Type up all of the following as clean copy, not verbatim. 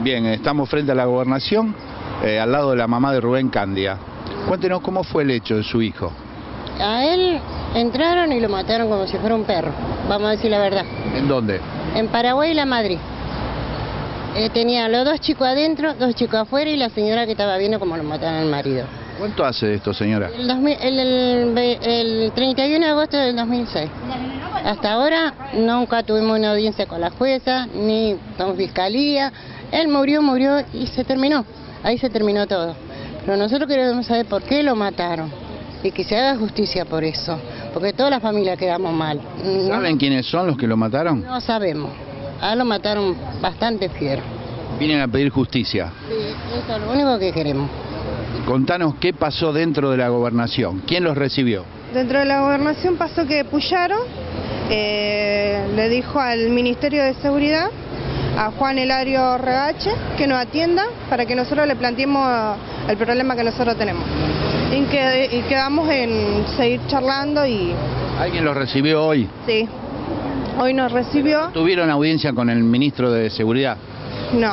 Bien, estamos frente a la gobernación, al lado de la mamá de Rubén Candia. Cuéntenos cómo fue el hecho de su hijo. A él entraron y lo mataron como si fuera un perro, vamos a decir la verdad. ¿En dónde? En Paraguay y La Madrid. Tenía los dos chicos adentro, dos chicos afuera y la señora que estaba viendo cómo lo mataron al marido. ¿Cuánto hace de esto, señora? El 31 de agosto del 2006. Hasta ahora nunca tuvimos una audiencia con la jueza, ni con fiscalía. Él murió y se terminó. Ahí se terminó todo. Pero nosotros queremos saber por qué lo mataron y que se haga justicia por eso, porque toda la familia quedamos mal. ¿Saben quiénes son los que lo mataron? No sabemos. A él lo mataron bastante fiero. Vienen a pedir justicia. Sí, eso es lo único que queremos. Contanos qué pasó dentro de la gobernación. ¿Quién los recibió? Dentro de la gobernación pasó que Puyaro le dijo al Ministerio de Seguridad, a Juan Elario Regache, que nos atienda para que nosotros le planteemos el problema que nosotros tenemos. Y quedamos en seguir charlando y... ¿Alguien los recibió hoy? Sí, hoy nos recibió. ¿Tuvieron audiencia con el ministro de Seguridad? No.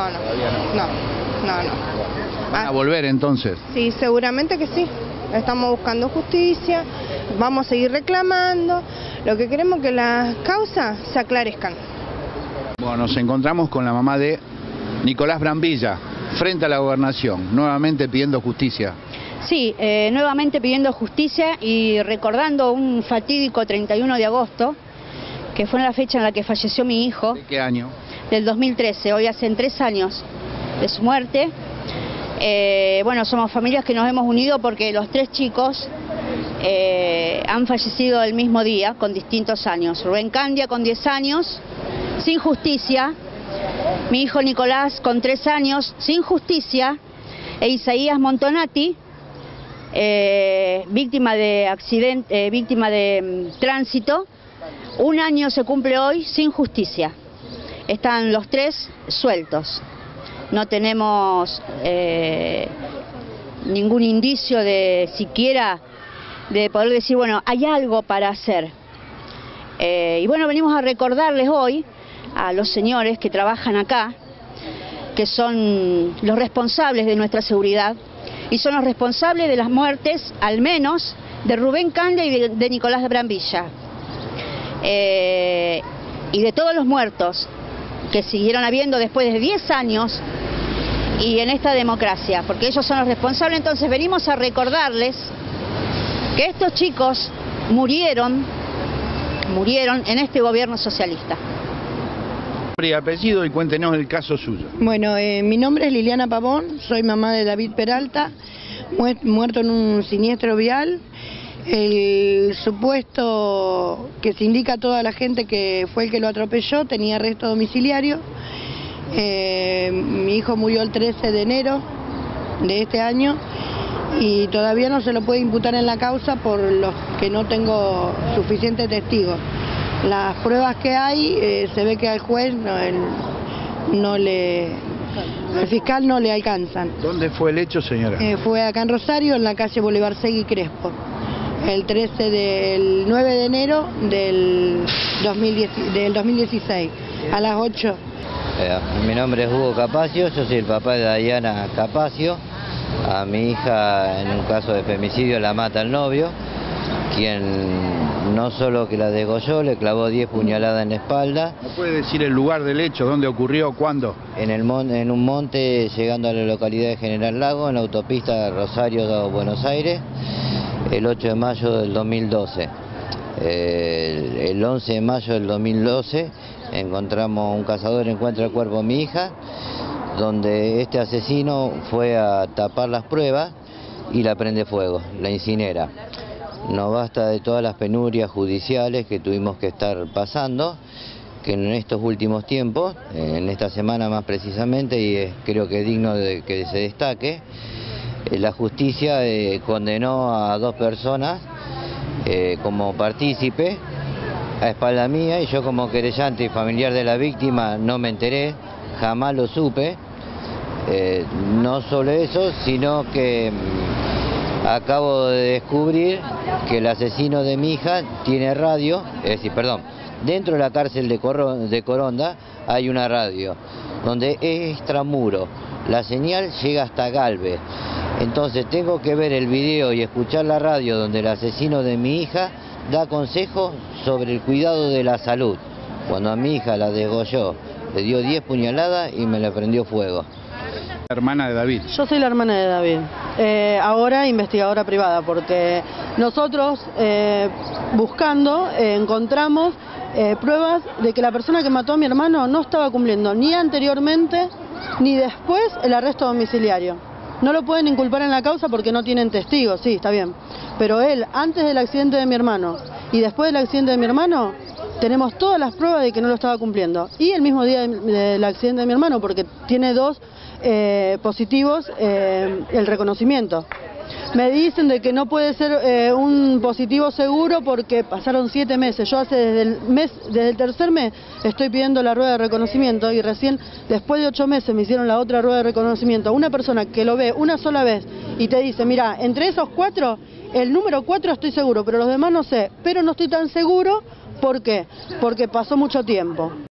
¿Van a volver entonces? Sí, seguramente que sí. Estamos buscando justicia, vamos a seguir reclamando. Lo que queremos es que las causas se aclarezcan. Bueno, nos encontramos con la mamá de Nicolás Brambilla, frente a la gobernación, nuevamente pidiendo justicia. Sí, nuevamente pidiendo justicia y recordando un fatídico 31 de agosto, que fue la fecha en la que falleció mi hijo. ¿De qué año? Del 2013, hoy hacen 3 años de su muerte. Bueno, somos familias que nos hemos unido porque los 3 chicos han fallecido el mismo día, con distintos años. Rubén Candia con 10 años, sin justicia. Mi hijo Nicolás con 3 años, sin justicia. E Isaías Montonati, víctima de accidente, víctima de tránsito. 1 año se cumple hoy sin justicia. Están los 3 sueltos. No tenemos ningún indicio de siquiera de poder decir, bueno, hay algo para hacer. Y bueno, venimos a recordarles hoy a los señores que trabajan acá, que son los responsables de nuestra seguridad y son los responsables de las muertes, al menos, de Rubén Candia y de Nicolás Brambilla. Y de todos los muertos que siguieron habiendo después de 10 años y en esta democracia, porque ellos son los responsables. Entonces venimos a recordarles que estos chicos murieron en este gobierno socialista. Nombre y apellido y cuéntenos el caso suyo. Bueno, mi nombre es Liliana Pavón, soy mamá de David Peralta, muerto en un siniestro vial. El supuesto que se indica a toda la gente que fue el que lo atropelló tenía arresto domiciliario. Mi hijo murió el 13 de enero de este año y todavía no se lo puede imputar en la causa por los que no tengo suficientes testigos. Las pruebas que hay, se ve que al juez al fiscal no le alcanzan. ¿Dónde fue el hecho, señora? Fue acá en Rosario, en la calle Bolívar Segui Crespo. El 9 de enero del 2016, a las 8. Mi nombre es Hugo Capacio, yo soy el papá de Dayana Capacio. A mi hija, en un caso de femicidio, la mata el novio, quien no solo que la degolló, le clavó 10 puñaladas en la espalda. ¿No puede decir el lugar del hecho, dónde ocurrió, cuándo? En un monte, llegando a la localidad de General Lago, en la autopista Rosario-Buenos Aires, el 8 de mayo del 2012. El 11 de mayo del 2012 encontramos, un cazador encuentra el cuerpo de mi hija, donde este asesino fue a tapar las pruebas y la prende fuego, la incinera. No basta de todas las penurias judiciales que tuvimos que estar pasando, que en estos últimos tiempos, en esta semana más precisamente, y creo que es digno de que se destaque, la justicia condenó a 2 personas como partícipe a espalda mía, y yo como querellante y familiar de la víctima no me enteré, jamás lo supe. No solo eso, sino que acabo de descubrir que el asesino de mi hija tiene radio, dentro de la cárcel de Coronda hay una radio. donde es extramuro. La señal llega hasta Galvez. Entonces tengo que ver el video y escuchar la radio donde el asesino de mi hija da consejos sobre el cuidado de la salud. Cuando a mi hija la degolló, le dio 10 puñaladas y me le prendió fuego. La hermana de David. Yo soy la hermana de David, ahora investigadora privada, porque nosotros buscando encontramos pruebas de que la persona que mató a mi hermano no estaba cumpliendo ni anteriormente ni después el arresto domiciliario. No lo pueden inculpar en la causa porque no tienen testigos, sí, está bien. Pero él, antes del accidente de mi hermano y después del accidente de mi hermano, tenemos todas las pruebas de que no lo estaba cumpliendo. Y el mismo día del accidente de mi hermano, porque tiene 2 positivos el reconocimiento. Me dicen de que no puede ser un positivo seguro porque pasaron 7 meses. Yo desde el tercer mes estoy pidiendo la rueda de reconocimiento y recién después de 8 meses me hicieron la otra rueda de reconocimiento. Una persona que lo ve una sola vez y te dice, mira, entre esos 4, el número 4 estoy seguro, pero los demás no sé. Pero no estoy tan seguro, ¿por qué? Porque pasó mucho tiempo.